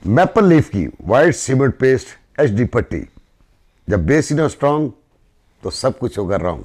Maple leaf की white cement paste HD पट्टी। जब बेस ही ना स्ट्रांग तो सब कुछ होगा रॉन्ग।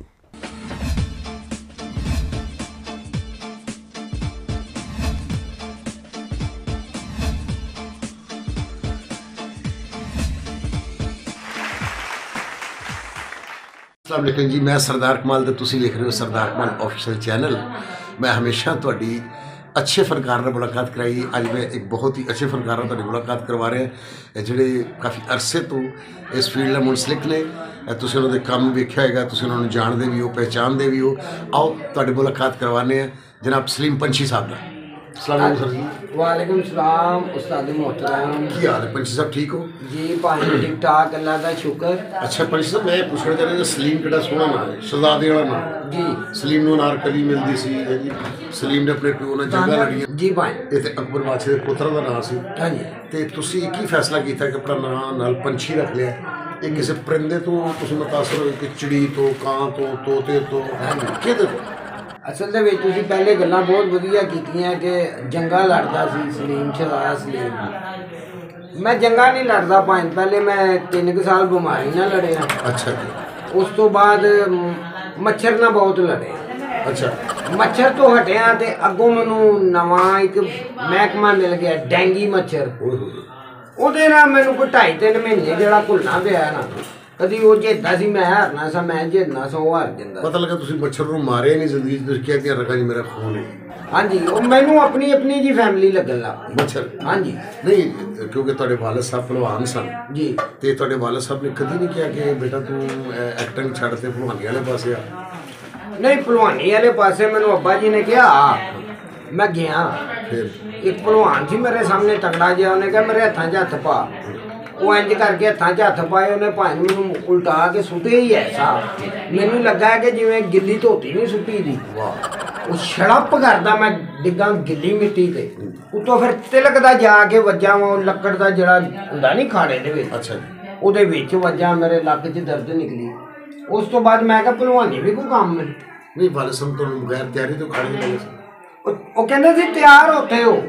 अस्सलाम वालेकुम जी, मैं सरदार कमाल तो तुसी देख रहे हो सरदार कमाल ऑफिशियल चैनल। मैं हमेशा थोड़ी अच्छे फनकार ने मुलाकात कराई। अज मैं एक बहुत ही अच्छे फनकार ने मुलाकात करवा रहे हैं जोड़े काफ़ी अरसे तो इस फील्ड में मुंसलिक ने। तुसीं उन्होंने काम वेख्या होगा, तुसीं उन्होंने जानते भी हो, पहचानते भी हो। आओ तुहाडी मुलाकात करवाने हैं जनाब सलीम पंछी साहब का। अस्सलाम वालेकुम सर जी। वालेकुम सलाम उस्ताद मोहतरम। की हाल है पंछी साहब, ठीक हो जी? भाई ठीक ठाक, अल्लाह का शुक्र। अच्छा पंछी साहब, मैं पूछना चाह रहा सलीम कितना सोहना नाम है, शहजादे वाला नाम जी। सलीम नूं अनारकली मिलती सी है जी। सलीम ने अपने प्यो ने जंगा लड़ियां जी भाई। ये तो अकबर बादशाह के पुत्र का नाम सी। हाँ जी। तो तुसी की फैसला किया कि अपना नाम नाल पंछी रख लिया? ये किसी परिंदे तो तुसी मुतासर हो कि चिड़ी तो, कां तो, तोते तो, किहदे तो? असल दे विच तुसीं पहले गल्लां बहुत वधिया कीतियां कि जंगा लड़दा सी सलीम, शहजादा सलीम। मैं जंगा नहीं लड़दा भाई, पहले मैं 3 साल बीमारी ना लड़िया। अच्छा जी। उस तो बाद मच्छर ना बहुत लड़े। अच्छा। मच्छर तो हटिया तो अगों मैनू नवा एक महकमा मिल गया, डेंगी मच्छर। ਉਹਦੇ ਨਾਲ ਮੈਨੂੰ ਕੋਈ 2.5-3 ਮਹੀਨੇ ਜਿਹੜਾ ਘੁਲਣਾ ਪਿਆ ਨਾ, ਕਦੀ ਉਹ ਜਿੱਦਾਂ ਸੀ ਮੈਂ ਹਾਰਨਾ ਸਾਂ, ਮੈਂ ਜਿੱਤਣਾ ਸਾਂ ਉਹ ਹਾਰ ਜਾਂਦਾ। ਪਤਾ ਲੱਗਾ ਤੁਸੀਂ ਮੱਛਰ ਨੂੰ ਮਾਰਿਆ ਨਹੀਂ ਜ਼ਿੰਦਗੀ 'ਚ, ਤੁਸੀਂ ਕਿਹਾ ਕਿ ਰਗਾ ਜੀ ਮੇਰਾ ਖੂਨ ਹੈ। ਹਾਂਜੀ, ਉਹ ਮੈਨੂੰ ਆਪਣੀ ਆਪਣੀ ਜੀ ਫੈਮਿਲੀ ਲੱਗਣ ਲੱਗ ਪਈ ਮੱਛਰ। ਹਾਂਜੀ ਨਹੀਂ ਕਿਉਂਕਿ ਤੁਹਾਡੇ ਵਾਲਦ ਸਾਹਿਬ ਭਲਵਾਨ ਸਨ ਜੀ, ਤੇ ਤੁਹਾਡੇ ਵਾਲਦ ਸਾਹਿਬ ਨੇ ਕਦੀ ਨਹੀਂ ਕਿਹਾ ਕਿ ਬੇਟਾ ਤੂੰ ਐਕਟਿੰਗ ਛੱਡ ਤੇ ਭਲਵਾਨੀ ਵਾਲੇ ਪਾਸੇ ਆ? ਨਹੀਂ, ਭਲਵਾਨੀ ਵਾਲੇ ਪਾਸੇ ਮੈਨੂੰ ਅੱਬਾ ਜੀ ਨੇ ਕਿਹਾ, ਮੈਂ ਗਿਆ। ਫਿਰ ਇੱਕ ਭਲਵਾਨ ਸੀ ਮੇਰੇ ਸਾਹਮਣੇ ਤਕੜਾ ਜਿਹਾ, ਉਹਨੇ ਕਿਹਾ ਮੇਰੇ ਹੱਥਾਂ 'ਚ ਹੱਥ ਪਾ। ਉਹ ਇੰਜ ਕਰਕੇ ਹੱਥਾਂ 'ਚ ਹੱਥ ਪਾਏ, ਉਹਨੇ ਭਾਈ ਮੈਨੂੰ ਉਲਟਾ ਕੇ ਸੁੱਟੇ ਹੀ ਐਸਾ, ਮੈਨੂੰ ਲੱਗਾ ਕਿ ਜਿਵੇਂ ਗਿੱਲੀ ਧੋਤੀ ਨਹੀਂ ਸੁੱਟੀ ਦੀ। ਵਾਹ। ਉਹ ਛੜਪ ਕਰਦਾ, ਮੈਂ ਡਿੱਗਾ ਗਿੱਲੀ ਮਿੱਟੀ ਤੇ, ਉੱਤੋਂ ਫਿਰ ਤਿਲਕਦਾ ਜਾ ਕੇ ਵੱਜਾ ਉਹ ਲੱਕੜ ਦਾ ਜਿਹੜਾ ਹੁੰਦਾ ਨਹੀਂ ਖਾੜੇ ਦੇ ਵਿੱਚ। ਅੱਛਾ ਜੀ। ਉਹਦੇ ਵਿੱਚ ਵੱਜਾ, ਮੇਰੇ ਲੱਕ 'ਚ ਦਰਦ ਨਿਕਲੀ। ਉਸ ਤੋਂ ਬਾਅਦ ਮੈਂ ਕਿਹਾ ਭਲਵਾਨੀ ਵੀ ਕੋਈ ਕੰਮ ਨਹੀਂ, ਵਾਲਦ ਸਾਹਿਬ ਤੁਹਾਨੂੰ ਬਗੈਰ ਤਿਆਰੀ ਤੋਂ ਖੜੇ ਨਹੀਂ ਸੀ? ਉਹ ਕਹਿੰਦੇ ਸੀ ਤਿਆਰ ਉੱਥੇ ਹੋ।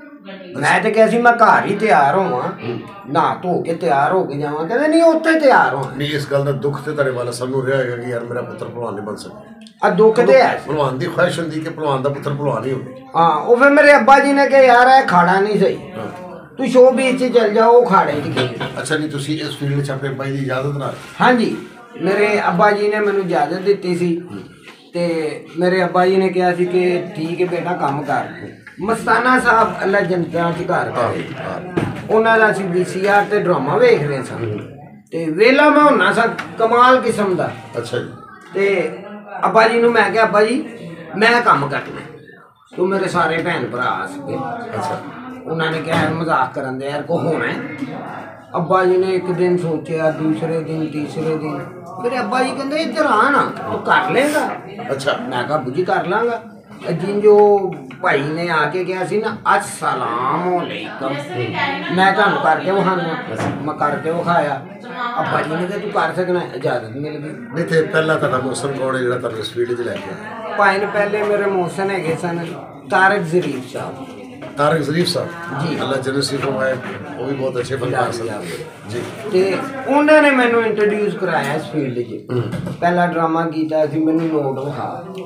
ਮੈਂ ਤੇ ਕਿਹਾ ਸੀ ਮੈਂ ਘਰ ਹੀ ਤਿਆਰ ਹੋਵਾਂ, ਨਹਾ ਧੋ ਕੇ ਤਿਆਰ ਹੋ ਕੇ ਜਾਵਾਂ। ਕਹਿੰਦੇ ਨਹੀਂ, ਉੱਥੇ ਤਿਆਰ ਹੋਣਾ। ਨਹੀਂ, ਇਸ ਗੱਲ ਦਾ ਦੁੱਖ ਤੇ ਤੁਹਾਡੇ ਵਾਲਦ ਸਾਹਿਬ ਨੂੰ ਰਿਹਾ ਹੋਏਗਾ ਕਿ ਯਾਰ ਮੇਰਾ ਪੁੱਤਰ ਭਲਵਾਨ ਨਹੀਂ ਬਣ ਸਕਦਾ। ਆ ਦੁੱਖ ਤੇ ਹੈ। ਭਲਵਾਨ ਦੀ ਖੁਆਇਸ਼ ਹੁੰਦੀ ਕਿ ਭਲਵਾਨ ਦਾ ਪੁੱਤਰ ਭਲਵਾਨ ਹੀ ਹੋਵੇ। ਹਾਂ, ਉਹ ਫਿਰ ਮੇਰੇ ਅੱਬਾ ਜੀ ਨੇ ਕਿਹਾ ਯਾਰ ਇਹ ਖਾੜਾ ਨਹੀਂ ਸਹੀ, ਤੂੰ ਸ਼ੋਅ ਬੀਚ 'ਚ ਚੱਲ ਜਾ, ਉਹ ਖਾੜੇ 'ਚ ਖੇਡ। ਅੱਛਾ, ਨਹੀਂ ਤੁਸੀਂ ਇਸ ਫੀਲਡ 'ਚ ਆਪਣੇ ਬਾਈ ਦੀ ਇਜਾਜ਼ਤ ਨਾਲ? ਹਾਂਜੀ, ਮੇਰੇ ਅੱਬਾ ਜੀ ਨੇ ਮੈਨੂੰ ਇਜਾਜ਼ਤ ਦਿੱਤੀ ਸੀ ਤੇ ਮੇਰੇ ਅੱਬਾ ਜੀ ਨੇ ਕਿਹਾ ਸੀ ਕਿ ਠੀਕ ਹੈ ਬੇਟਾ ਕੰਮ ਕਰ। ਮਸਤਾਨਾ ਸਾਹਿਬ ਅੱਲਾ ਜੰਨਤਾਂ 'ਚ ਘਰ ਕਰੇ, ਉਹਨਾਂ ਦਾ ਅਸੀਂ VCR ਤੇ ਡਰਾਮਾ ਵੇਖ ਰਹੇ ਸਾਂ ਤੇ ਵੇਲਾ ਮੈਂ ਹੁੰਨਾ ਸਾਂ ਕਮਾਲ ਕਿਸਮ ਦਾ। ਅੱਛਾ ਜੀ। ਤੇ ਅੱਬਾ ਜੀ ਨੂੰ ਮੈਂ ਕਿਹਾ ਅੱਬਾ ਜੀ ਮੈਂ ਕੰਮ ਕਰਨਾ, ਤੂੰ ਮੇਰੇ ਸਾਰੇ ਭੈਣ ਭਰਾ ਸੀਗੇ। ਅੱਛਾ। ਉਹਨਾਂ ਨੇ ਕਿਹਾ ਮਜ਼ਾਕ ਕਰਨ ਦੇ ਯਾਰ ਕੋ ਹੋਣਾ ਹੈ। ਅੱਬਾ ਜੀ ਨੇ ਇੱਕ ਦਿਨ ਸੋਚਿਆ, ਦੂਸਰੇ ਦਿਨ, ਤੀਸਰੇ ਦਿਨ, ਮੇਰੇ ਅੱਬਾ ਜੀ ਕਹਿੰਦੇ ਇੱਧਰ ਆ ਨਾ, ਤੂੰ ਕਰ ਲੇਗਾ? ਅੱਛਾ। ਮੈਂ ਕਿਹਾ ਬੁੱਝੀ ਕਰ ਲਾਂਗਾ। ਜਿਨ ਜੋ ਭਾਈ ਨੇ ਆ ਕੇ ਕਿਹਾ ਸੀ ਨਾ अस्सलाम वालेकुम, ਮੈਂ ਤੁਹਾਨੂੰ ਕਰਕੇ ਵਿਖਾਣਾ, ਮੈਂ ਕਰਕੇ ਵਿਖਾਇਆ। ਅੱਬਾ ਜੀ ਨੇ ਕਿਹਾ ਤੂੰ ਕਰ ਸਕਣਾ, ਇਜਾਜ਼ਤ ਮਿਲ ਗਈ। ਨਹੀਂ ਤੇ ਪਹਿਲਾਂ ਤੁਹਾਡਾ ਮੌਸਮ ਕੌਣ ਹੈ ਜਿਹੜਾ ਤੁਹਾਨੂੰ ਇਸ ਫੀਲਡ 'ਚ ਲੈ ਕੇ ਆਇਆ? ਭਾਈ ਨੇ ਪਹਿਲੇ ਮੇਰੇ ਮੌਸਮ ਹੈਗੇ ਸਨ ਤਾਰਕ ਜ਼ਰੀਫ ਸਾਹਿਬ। तारक ज़रीफ साहब जी, अल्लाह जन्नत नसीब फरमाए, वो भी बहुत अच्छे फनकार सन जी। ਤੇ ਉਹਨਾਂ ਨੇ ਮੈਨੂੰ ਇੰਟਰੋਡਿਊਸ ਕਰਾਇਆ ਇਸ ਫੀਲਡ 'ਚ। ਪਹਿਲਾ ਡਰਾਮਾ ਕੀਤਾ ਸੀ, ਮੈਨੂੰ ਨੋਟ ਵਿਖਾ।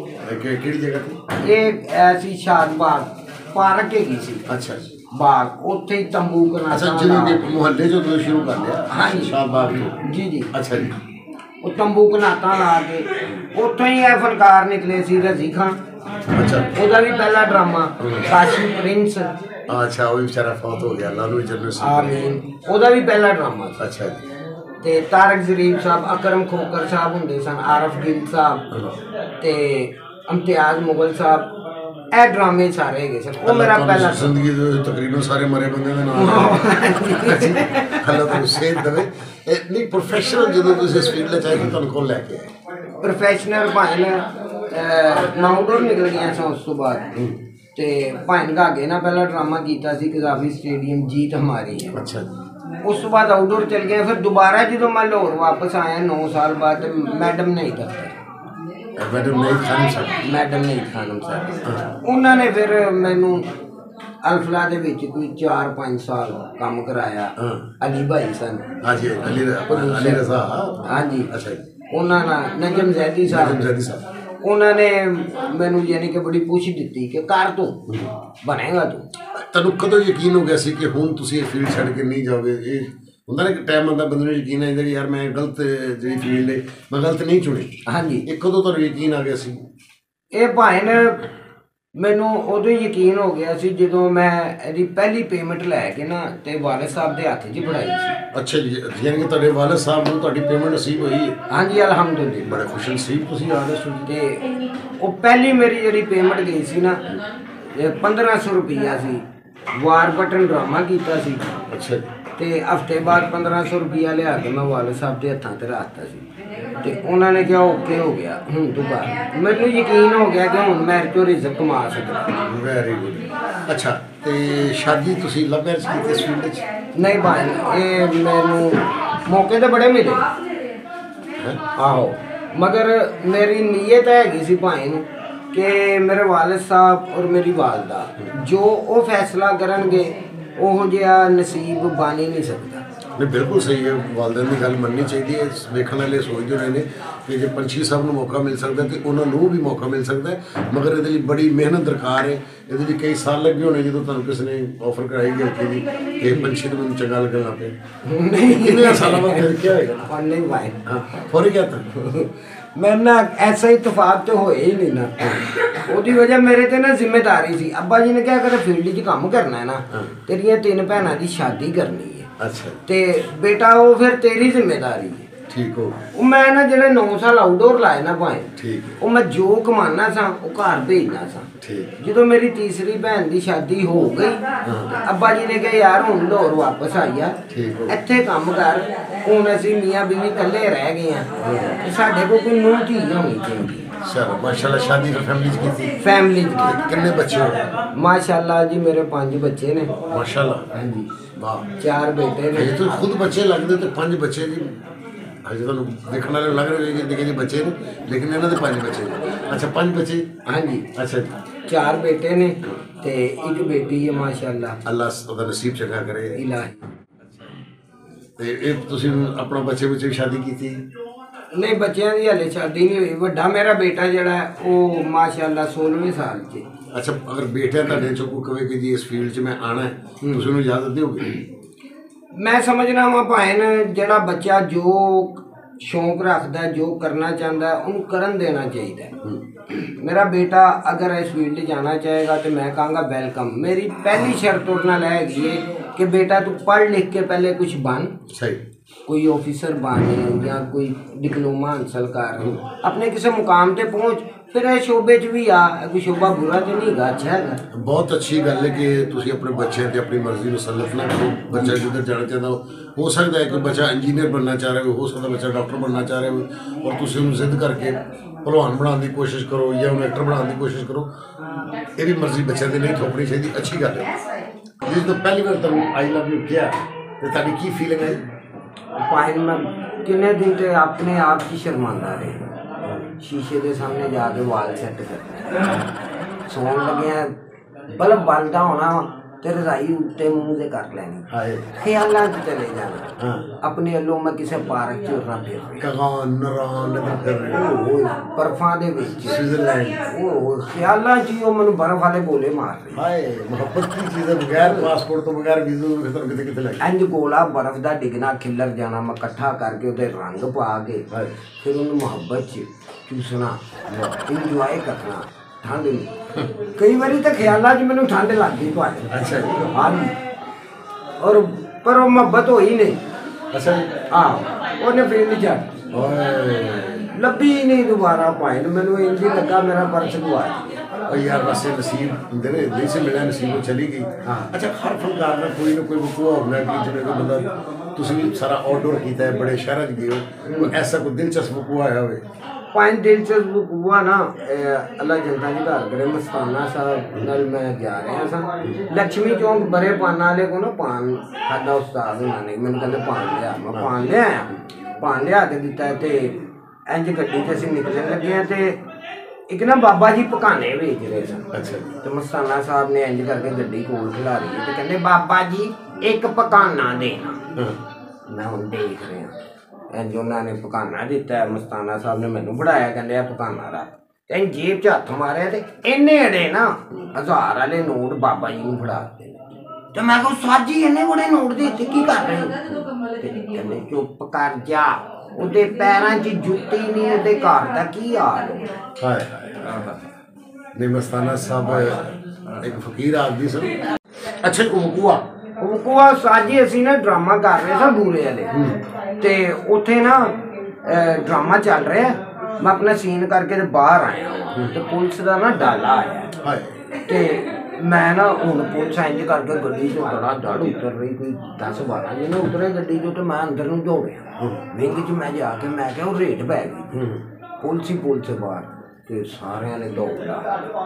ਕਿਹੜੀ ਜਗ੍ਹਾ ਤੇ? ਇਹ ਐਸੀ ਸ਼ਾਦਬਾਗ ਪਾਰਕ ਹੈਗੀ ਸੀ। ਅੱਛਾ ਜੀ। ਬਾਗ, ਉੱਥੇ ਹੀ ਤੰਬੂ ਕਨਾਤਾ। ਅੱਛਾ, ਜਿਹੜੇ ਮੁਹੱਲੇ 'ਚੋਂ ਤੁਸੀਂ ਸ਼ੁਰੂ ਕਰ ਲਿਆ? ਹਾਂਜੀ, ਸ਼ਾਹਬਾਗ ਤੋਂ। ਜੀ ਜੀ। ਅੱਛਾ ਜੀ। ਉਹ ਤੰਬੂ ਕਨਾਤਾ ਲਾ ਕੇ ਉੱਥੋਂ ਹੀ ਇਹ ਫਨਕਾਰ ਨਿਕਲੇ ਸੀ। ਰਜ਼ੀ ਖਾਨ, ਅੱਛਾ, ਉਹਦਾ ਵੀ ਪਹਿਲਾ ਡਰਾਮਾ। ਕਾਸ਼ੀ ਪ੍ਰਿੰਸ, ਅੱਛਾ, ਉਹ ਵੀ ਵਿਚਾਰਾ ਫੌਤ ਹੋ ਗਿਆ, ਅੱਲਾਹ ਨੂੰ ਜन्नत नसीब। ਆਮੀਨ, ਉਹਦਾ ਵੀ ਪਹਿਲਾ ਡਰਾਮਾ। ਅੱਛਾ ਜੀ। ਤੇ ਤਾਰਕ ਜ਼ਰੀਫ ਸਾਹਿਬ, ਅਕਰਮ ਖੋਕਰ ਸਾਹਿਬ ਹੁੰਦੇ ਸਨ, ਆਰਫ ਗਿਲ ਸਾਹਿਬ ਤੇ ਇਮਤਿਆਜ਼ ਮੁਗਲ ਸਾਹਿਬ, ਇਹ ਡਰਾਮੇ ਸਾਰੇ ਹੈਗੇ ਸਨ। ਉਹ ਮੇਰਾ ਪਹਿਲਾ ਜ਼ਿੰਦਗੀ ਦੇ ਤਕਰੀਬਨ ਸਾਰੇ ਮਰੇ ਬੰਦੇ ਦੇ ਨਾਮ ਅੱਲਾਹ ਤੁਹਾਨੂੰ ਸਿਹਤ ਦੇਵੇ। ਨਹੀਂ, ਪ੍ਰੋਫੈਸ਼ਨਲ ਜਦੋਂ ਤੁਸੀਂ ਇਸ ਫੀਲਡ 'ਚ ਆਏ ਤਾਂ ਤੁਹਾਨੂੰ ਕੋਲ ਲੈ ਕੇ ਆਏ? ਪ੍ਰੋਫੈਸ਼ਨਲ ਭਾਈ ਆਊਟਡੋਰ ਨਿਕਲ ਗਈਆਂ ਸਾਂ ਉਸ ਤੋਂ ਬਾਅਦ। ਤੇ ਭਾਈ ਘਾਗੇ ਨਾਲ ਪਹਿਲਾ ਡਰਾਮਾ ਕੀਤਾ ਸੀ ਕਜ਼ਾਫੀ ਸਟੇਡੀਅਮ, ਜੀਤ ਹਮਾਰੀ ਹੈ। ਅੱਛਾ ਜੀ। ਉਸ ਤੋਂ ਬਾਅਦ ਆਊਟਡੋਰ ਚਲ ਗਏ। ਫਿਰ ਦੁਬਾਰਾ ਜਦੋਂ ਮੈਂ ਲਾਹੌਰ ਵਾਪਸ ਆਇਆ 9 ਸਾਲ ਬਾਅਦ, ਮੈਡਮ ਨਹੀਂ ਦਫ਼ਤਰ, ਮੈਡਮ ਨਹੀਂ ਖਾਨਮ ਸਾਹਿਬ, ਮੈਡਮ ਨਹੀਂ ਖਾਨਮ ਸਾਹਿਬ, ਉਹਨਾਂ ਨੇ ਫਿਰ ਮੈਨੂੰ ਅਲਫਲਾ ਦੇ ਵਿੱਚ ਕੋਈ 4-5 ਸਾਲ ਕੰਮ ਕਰਾਇਆ। ਅਲੀ ਭਾਈ ਸਨ। ਹਾਂਜੀ ਅਲੀ ਰਜ਼ਾ। ਹਾਂਜੀ ਅੱਛਾ ਜੀ। ਉਹਨਾਂ ਨਾਲ ਨਜਮ ਜ਼ੈਦੀ ਸਾਹਿਬ ਉਹਨਾਂ ਨੇ ਮੈਨੂੰ ਯਾਨੀ ਕਿ ਬੜੀ ਪੁੱਛ ਦਿੱਤੀ ਕਿ ਕਰ ਤੂੰ ਬਣੇਗਾ ਤੂੰ। ਤੁਹਾਨੂੰ ਕਦੋਂ ਯਕੀਨ ਹੋ ਗਿਆ ਸੀ ਕਿ ਹੁਣ ਤੁਸੀਂ ਇਹ ਫੀਲਡ ਛੱਡ ਕੇ ਨਹੀਂ ਜਾਓਗੇ? ਇਹ ਹੁੰਦਾ ਨਾ ਕਿ ਟਾਈਮ ਆਉਂਦਾ ਬੰਦੇ ਨੂੰ ਯਕੀਨ ਆ ਜਾਂਦਾ ਕਿ ਯਾਰ ਮੈਂ ਗਲਤ ਜਿਹੜੀ ਫੀਲਡ ਹੈ ਮੈਂ ਗਲਤ ਨਹੀਂ ਚੁਣੀ। ਹਾਂਜੀ। ਇਹ ਕਦੋਂ ਤੁਹਾਨੂੰ ਯਕੀਨ ਆ ਗਿਆ ਸੀ? ਇਹ ਭਾਈ ਨੇ ਮੈਨੂੰ ਉਦੋਂ ਹੀ ਯਕੀਨ ਹੋ ਗਿਆ ਸੀ ਜਦੋਂ ਮੈਂ ਇਹਦੀ ਪਹਿਲੀ ਪੇਮੈਂਟ ਲੈ ਕੇ ਨਾ ਤੇ ਵਾਲਿਦ ਸਾਹਿਬ ਦੇ ਹੱਥ 'ਚ ਫੜਾਈ ਸੀ। ਅੱਛਾ ਜੀ, ਯਾਨੀ ਕਿ ਤੁਹਾਡੇ ਵਾਲਿਦ ਸਾਹਿਬ ਨੂੰ ਤੁਹਾਡੀ ਪੇਮੈਂਟ ਨਸੀਬ ਹੋਈ ਹੈ? ਹਾਂਜੀ ਅਲਹਮਦੁਲਿਲਾ। ਬੜੇ ਖੁਸ਼ ਨਸੀਬ ਤੁਸੀਂ ਆ ਗਏ ਸੁਣ ਤੇ ਉਹ ਪਹਿਲੀ ਮੇਰੀ ਜਿਹੜੀ ਪੇਮੈਂਟ ਗਈ ਸੀ ਨਾ ਇਹ 1500 ਰੁਪਈਆ ਸੀ। ਵਾਰ ਬਟਨ ਡਰਾਮਾ ਕੀਤਾ ਸੀ। ਅੱਛਾ ਜੀ। ਤੇ ਹਫਤੇ ਬਾਅਦ 1500 ਰੁਪਈਆ ਲਿਆ ਕੇ ਮੈਂ ਵਾਲਿਦ ਸਾਹਿਬ ਦੇ ਹੱਥਾਂ ਤੇ ਰੱਖਤਾ ਸੀ ਤੇ ਉਹਨਾਂ ਨੇ ਕਿਹਾ ਓਕੇ ਹੋ ਗਿਆ ਹੁਣ ਤੂੰ ਕਰ। ਮੈਨੂੰ ਯਕੀਨ ਹੋ ਗਿਆ ਕਿ ਹੁਣ ਮੈਂ ਚੋਂ ਰਿਜ਼ਕ ਕਮਾ ਸਕਦਾ। Very good. ਅੱਛਾ ਤੇ ਸ਼ਾਦੀ ਤੁਸੀਂ ਲਵ ਮੈਰਿਜ ਕੀਤੀ ਇਸ ਫੀਲਡ 'ਚ? ਨਹੀਂ ਭਾਈ ਇਹ ਮੈਨੂੰ ਮੌਕੇ ਤੇ ਬੜੇ ਮਿਲੇ। ਆਹੋ ਮਗਰ ਮੇਰੀ ਨੀਅਤ ਹੈਗੀ ਸੀ ਭਾਈ ਨੂੰ ਕਿ ਮੇਰੇ ਵਾਲਿਦ ਸਾਹਿਬ ਔਰ ਮੇਰੀ ਵਾਲਦਾ ਜੋ ਉਹ ਫੈਸਲਾ ਕਰਨਗੇ ਉਹ ਜਿਹਾ ਨਸੀਬ ਬਣ ਹੀ ਨਹੀਂ ਸਕਦਾ। ਨਹੀਂ ਬਿਲਕੁਲ ਸਹੀ ਹੈ, ਵਾਲਦਿਨ ਦੀ ਗੱਲ ਮੰਨਣੀ ਚਾਹੀਦੀ ਹੈ। ਵੇਖਣ ਵਾਲੇ ਸੋਚਦੇ ਰਹੇ ਨੇ ਕਿ ਜੇ ਪੰਛੀ ਸਾਹਿਬ ਨੂੰ ਮੌਕਾ ਮਿਲ ਸਕਦਾ ਤੇ ਉਹਨਾਂ ਨੂੰ ਵੀ ਮੌਕਾ ਮਿਲ ਸਕਦਾ, ਮਗਰ ਇਹਦੇ ਲਈ ਬੜੀ ਮਿਹਨਤ ਦਰਕਾਰ ਹੈ। ਇਹਦੇ ਲਈ ਕਈ ਸਾਲ ਲੱਗੇ ਹੋਣੇ ਜਦੋਂ ਤੁਹਾਨੂੰ ਕਿਸੇ ਨੇ ਆਫਰ ਕਰਾਈ ਗਈ ਕਿ ਜੀ ਕਿ ਪੰਛੀ ਤੋਂ ਮੈਨੂੰ ਚੰਗਾ ਲੱਗਣ ਲੱਗ ਪਿਆ। ਨਹੀਂ ਕਿੰਨੇ ਸਾਲਾਂ ਬਾਅਦ ਫਿਰ ਕੀ ਹੋਏਗਾ? ਨਹੀਂ ਭਾਈ ਫੌਰੀ ਕਿਆ ਤਾਂ ਮੈਂ ਨਾ ਐਸਾ ਇਤਫਾਕ ਤੇ ਹੋਏ ਹੀ ਨਹੀਂ ਨਾ। ਉਹਦੀ ਵਜ੍ਹਾ ਮੇਰੇ ਤੇ ਨਾ ਜ਼ਿੰਮੇਦਾਰੀ ਸੀ। ਅੱਬਾ ਜੀ ਨੇ ਕਿਹਾ ਕਰ ਫੀਲਡ 'ਚ ਕੰਮ ਕਰਨਾ ਹੈ ਨਾ, ਤੇਰੀਆਂ 3 ਭੈਣਾਂ ਦੀ ਸ਼ਾਦੀ ਕਰਨੀ ਹੈ। ਅੱਛਾ ਤੇ ਬੇਟਾ ਉਹ ਫਿਰ ਤੇਰੀ ਜ਼ਿੰਮੇਦਾਰੀ ਹੈ। ਠੀਕ ਹੋ। ਉਹ ਮੈਂ ਨਾ ਜਿਹੜੇ 9 ਸਾਲ ਆਊਟਡੋਰ ਲਾਏ ਨਾ ਭਾਵੇਂ ਠੀਕ ਉਹ ਮੈਂ ਜੋ ਕਮਾਨਾ ਸਾਂ ਉਹ ਘਰ ਭੇਜਣਾ ਸਾਂ। ਠੀਕ। ਜਦੋਂ ਮੇਰੀ ਤੀਸਰੀ ਭੈਣ ਦੀ ਸ਼ਾਦੀ ਹੋ ਗਈ ਅੱਬਾ ਜੀ ਨੇ ਕਿਹਾ ਯਾਰ ਹੁਣ ਲਾਹੌਰ ਵਾਪਸ ਆਈ ਆ, ਇੱਥੇ ਕੰਮ ਕਰ। ਹੁਣ ਅਸੀਂ ਮੀਆਂ ਬੀਵੀ ਇਕੱਲੇ ਰਹਿ ਗਏ ਆ ਤੇ ਸਾਡੇ ਕੋਲ ਕੋਈ ਨੂੰਹ ਧੀ ਹੋਣੀ ਚਾਹੀਦੀ। ਚਲੋ ਮਾਸ਼ਾਅੱਲਾ ਸ਼ਾਦੀ ਫਿਰ ਫੈਮਿਲੀ 'ਚ ਕੀਤੀ? ਫੈਮਿਲੀ 'ਚ। ਕਿੰਨੇ ਬੱਚੇ ਹੋ? ਮਾਸ਼ਾਅੱਲਾ ਜੀ ਮੇਰੇ 5 ਬੱਚੇ ਨੇ। ਮਾਸ਼ਾਅੱਲਾ। ਹਾਂਜੀ ਵਾਹ। 4 ਬੇਟੇ ਨੇ। ਤੁਸੀਂ ਖੁਦ ਬੱਚੇ ਲੱਗਦੇ ਤੇ 5 ਬੱਚੇ ਜੀ ਹਜੇ ਤੁਹਾਨੂੰ ਦੇਖਣ ਵਾਲੇ ਲੱਗ ਰਹੇ ਕਿ ਨਿੱਕੇ ਜਿਹੇ ਬੱਚੇ ਨੇ ਲੇਕਿਨ ਇਹਨਾਂ ਦੇ 5 ਬੱਚੇ ਨੇ। ਅੱਛਾ 5 ਬੱਚੇ? ਹਾਂਜੀ। ਅੱਛਾ ਜੀ। 4 ਬੇਟੇ ਨੇ ਤੇ 1 ਬੇਟੀ ਹੈ ਮਾਸ਼ਾਅੱਲਾ। ਅੱਲਾ ਉਹਦਾ ਨਸੀਬ ਚੰਗਾ ਕਰੇ। ਇਲਾਹੀ। ਤੇ ਇਹ ਤੁਸੀਂ ਆਪਣਾ ਬੱਚੇ ਦੀ ਸ਼ਾਦੀ ਕੀਤੀ? ਨਹੀਂ ਬੱਚਿਆਂ ਦੀ ਹਲੇ ਸ਼ਾਦੀ ਨਹੀਂ ਹੋਈ। ਵੱਡਾ ਮੇਰਾ ਬੇਟਾ ਜਿਹੜਾ ਉਹ ਮਾਸ਼ਾਅੱਲਾ 16ਵੇਂ ਸਾਲ 'ਚ। ਅੱਛਾ ਅਗਰ ਬੇਟਾ ਤੁਹਾਡੇ ਚੋਂ ਕੋਈ ਕਵੇ ਕਿ ਜੀ ਇਸ ਫੀਲਡ 'ਚ ਮੈਂ ਆਣਾ ਹੈ ਤੁਸੀਂ ਉਹਨੂੰ ਇਜਾਜ਼ਤ ਦਿਓਗੇ? ਮੈਂ ਸਮਝਣਾ ਵਾ ਭਾਵੇਂ ਜਿਹੜਾ ਬੱਚਾ ਜੋ ਸ਼ੌਂਕ ਰੱਖਦਾ ਜੋ ਕਰਨਾ ਚਾਹੁੰਦਾ ਉਹਨੂੰ ਕਰਨ ਦੇਣਾ ਚਾਹੀਦਾ। ਮੇਰਾ ਬੇਟਾ ਅਗਰ ਇਸ ਫੀਲਡ 'ਚ ਜਾਣਾ ਚਾਹੇਗਾ तो मैं कहूँगा वेलकम। मेरी पहली शर्त और नाल है कि बेटा तू पढ़ लिख के पहले कुछ बन। सही। कोई ऑफिसर बने या कोई डिप्लोमा हासिल कर अपने किसी मुकाम पे पहुँच फिर ਇਹ ਸ਼ੋਬੇ 'ਚ ਵੀ ਆ। ਕੋਈ ਸ਼ੋਬਾ ਬੁਰਾ ਤੇ ਨਹੀਂ ਗਾ, ਅੱਛਾ ਹੈਗਾ। ਬਹੁਤ ਅੱਛੀ ਗੱਲ ਹੈ ਕਿ ਤੁਸੀਂ ਆਪਣੇ ਬੱਚਿਆਂ ਤੇ ਆਪਣੀ ਮਰਜ਼ੀ ਨੂੰ ਸਲਫ ਨਾ ਕਰੋ। ਬੱਚਾ ਜਿੱਧਰ ਜਾਣਾ ਚਾਹੁੰਦਾ ਹੋ ਸਕਦਾ ਹੈ ਕਿ ਬੱਚਾ ਇੰਜੀਨੀਅਰ ਬਣਨਾ ਚਾਹ ਰਿਹਾ ਹੋ ਸਕਦਾ ਬੱਚਾ ਡਾਕਟਰ ਬਣਨਾ ਚਾਹ ਰਿਹਾ ਹੋ ਔਰ ਤੁਸੀਂ ਉਹਨੂੰ ਜ਼ਿੱਦ ਕਰਕੇ ਭਲਵਾਨ ਬਣਾਉਣ ਦੀ ਕੋਸ਼ਿਸ਼ ਕਰੋ ਜਾਂ ਉਹਨੂੰ ਐਕਟਰ ਬਣਾਉਣ ਦੀ ਕੋਸ਼ਿਸ਼ ਕਰੋ। ਇਹ ਵੀ ਮਰਜ਼ੀ ਬੱਚਿਆਂ ਦੀ ਨਹੀਂ ਥੋਪਣੀ ਚਾਹੀਦੀ, ਅੱਛੀ ਗੱਲ ਹੈ। ਜਿਸ ਤੋਂ ਪਹਿਲੀ ਵਾਰ ਤੁਹਾਨੂੰ ਆਈ ਲਵ ਯੂ ਕਿਹਾ ਤੇ ਤੁਹਾਡੀ ਕੀ ਫੀਲਿੰਗ ਹੈ? पाइन में कितने दिन तो अपने आप की शर्मांदा रहे। शीशे के सामने जाके वाल सेट करते सोन लगे हैं बल्ब बलदा होना ते रजाई उत्ते मुंह से कर लेनी ख्याल चले जाना। अपने अल्लों मैं किसी पार्क च उड़ना फिर बर्फा दे स्विट्जरलैंड ख्याल च मैनू बर्फ वाले बोले मार रहे। इंज गोला बर्फ का डिगना खिलर जाना मैं कट्ठा करके उहदे रंग पा के फिर उन्हें मुहब्बत च चूसना इंजॉय करना। ठंड कई बारी तो ख्याल च मैनू ठंड लग गई पाए। अच्छा जी। हाँ जी। और पर वो मुहब्बत होई नहीं। अच्छा हाँ उन्हें फील्ड च लभी नहीं दोबारा पाए मैनू इंज ही लगा मेरा पर्स गवा यार बस नसीब होंगे ने नहीं से मिला नसीब चली गई। अच्छा हर फनकार का कोई ना कोई वकूआ होना कि जिन्हें कोई बंदा तुसीं सारा आउटडोर किया है बड़े शहर गए हो कोई ऐसा कोई दिलचस्प वकूआ आया हो? पाँच दिलचस्प वकूआ ना अल्लाह जनता जी घर करे मस्ताना साहब नाल मैं जा रहा था लक्ष्मी चौंक बड़े पाना वाले को ना पान खादा उस्ताद उन्होंने मैंने कहते पान लिया मैं पान लिया पान लिया के दिता है इंज गड्डी च असीं निकलन लगे हैं ते एक ना बाबा जी पकाने बेच रहे सन। अच्छा तो मस्ताना साहब ने इंज करके गड्डी कोल खिला रही है, तो कहते बाबा जी एक पकाना देना। मैं हम देख रहे हैं इंज उन्होंने पकाना दिता है, मस्ताना साहब ने मैनू फड़ाया, कहते पकाना रख। इंज जेब च हथ मारे तो इन्ने अड़े ना 1000 वाले नोट बाबा जी को फड़ा दिते। तो मैं कहा साजी इन्ने बड़े नोट देते की कर रहे हो? कहते चुप कर जा, ਉਹਦੇ ਪੈਰਾਂ 'ਚ ਜੁੱਤੀ ਨਹੀਂ, ਉਹਦੇ ਘਰ ਦਾ ਕੀ ਹਾਲ ਹੈ। हाय हाय नहीं मस्ताना साहब एक फकीर आदमी सन। अच्छा ਉਹ ਸਾਜੀ ਅਸੀਂ ਨਾ ਡਰਾਮਾ ਕਰ ਰਹੇ ਸਾਂ ਬੂਰੇ ਵਾਲੇ, ਤੇ ਉੱਥੇ ਨਾ ਡਰਾਮਾ ਚੱਲ ਰਿਹਾ, ਮੈਂ ਆਪਣਾ ਸੀਨ ਕਰਕੇ ਤੇ ਬਾਹਰ ਆਇਆ ਤੇ ਪੁਲਿਸ ਦਾ ਨਾ ਡਾਲਾ ਆਇਆ ਤੇ मैं ना हूँ पुलिस इंज करके गड्डी चो बड़ा डर उतर रही, कोई 10-12 जने उतरे गड्डी चो, तो मैं अंदर नूं दौड़िया विंग च। मैं जाके मैं क्या रेट पै गई, पुलिस ही पुलिस बाहर, तो सारे ने दौड़ा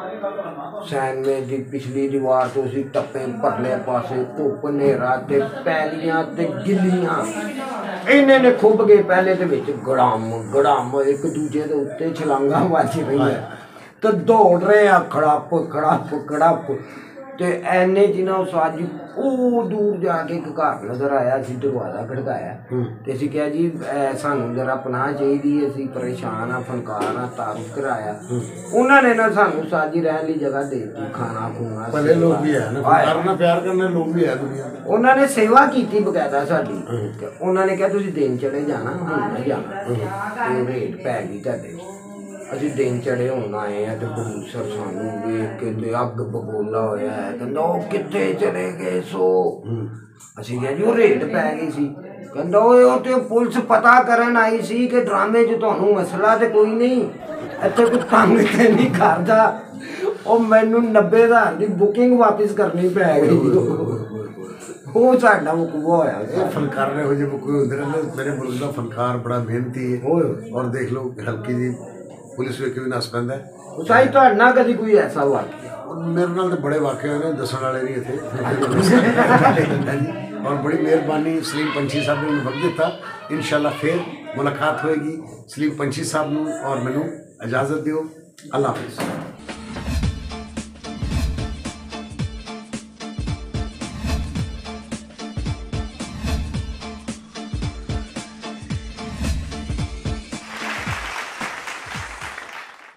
सैनवे की पिछली दीवार तो असीं टप्पे परले पासे, धुप नेरा ते पैलियां ते गिल्लियां इन्ने ने खुब गए। पहले तो विच गड़म एक दूजे के उत्ते छलांगा वज रही है, तो दौड़ रहे हैं खड़प खड़प तो एने जिन्हों साजी वो दूर जाके एक घर नज़र आया, असीं दरवाज़ा खड़काया तो असीं कहा जी सानू जरा पनाह चाहिए, असीं परेशान हाँ, फनकार हाँ, तारुफ कराया। उन्होंने ना सानू साजी रहने की जगह दे दी, खाना खूना, भले लोग भी है ना, फनकार नाल प्यार करने लोग भी है दुनिया। उन्होंने सेवा की बकायदा साडी, उन्होंने कहा तुसीं दिन चढ़े जाना, हुण नहीं जाना, रेट पै गई तुहाडे। ਅਸੀਂ ਦਿਨ ਚੜੇ ਹੁਣ ਆਏ ਆ, ਤੇ ਪ੍ਰੋਡਿਊਸਰ ਸਾਨੂੰ ਵੇਖ ਕੇ ਤੇ ਅੱਗ ਬਗੋਲਾ ਹੋਇਆ ਹੈ, ਕਹਿੰਦਾ ਉਹ ਕਿੱਥੇ ਚਲੇ ਗਏ ਸੋ। ਅਸੀਂ ਕਿਹਾ ਜੀ ਉਹ ਰੇਟ ਪੈ ਗਈ ਸੀ। ਕਹਿੰਦਾ ਓਏ ਉਹ ਤੇ ਪੁਲਿਸ ਪਤਾ ਕਰਨ ਆਈ ਸੀ ਕਿ ਡਰਾਮੇ 'ਚ ਤੁਹਾਨੂੰ ਮਸਲਾ ਤੇ ਕੋਈ ਨਹੀਂ, ਇੱਥੇ ਕੋਈ ਤੰਗ ਤੇ ਨਹੀਂ ਕਰਦਾ। ਉਹ ਮੈਨੂੰ 90,000 ਦੀ ਬੁਕਿੰਗ ਵਾਪਿਸ ਕਰਨੀ ਪੈ ਗਈ। ਉਹ ਸਾਡਾ ਮੁਕੂਬਾ ਹੋਇਆ। ਫਨਕਾਰ ਨੇ ਹੋ ਜੇ ਮੁਕੂਬੇ ਹੁੰਦੇ ਰਹਿੰਦੇ। ਮੇਰੇ ਮੁਲਕ ਦਾ ਫਨਕਾਰ ਬੜਾ ਮਿਹਨਤੀ ਹੈ, ਔਰ ਦੇਖ ਲਓ ਹਲਕੀ ਜੀ पुलिस ਵੇਖ ਕੇ ਵੀ ਨੱਸ ਪੈਂਦਾ। ਉਸਾਈ ਤੁਹਾਡੇ ਨਾਲ ਕਦੀ ਕੋਈ ਐਸਾ ਵਾਕਿਆ? ਮੇਰੇ ਨਾਲ ਤਾਂ ਬੜੇ ਵਾਕਿਆ ਨੇ, ਦੱਸਣ ਵਾਲੇ ਨਹੀਂ ਇੱਥੇ। ਔਰ ਬੜੀ ਮਿਹਰਬਾਨੀ ਸਲੀਮ ਪੰਛੀ ਸਾਹਿਬ ਨੇ ਮੈਨੂੰ ਵਕਤ ਦਿੱਤਾ। ਇਨਸ਼ਾਅੱਲਾ ਫਿਰ ਮੁਲਾਕਾਤ ਹੋਏਗੀ। ਸਲੀਮ ਪੰਛੀ ਸਾਹਿਬ ਨੂੰ ਔਰ ਮੈਨੂੰ ਇਜਾਜ਼ਤ ਦਿਓ। ਅੱਲਾ ਹਾਫਿਜ਼।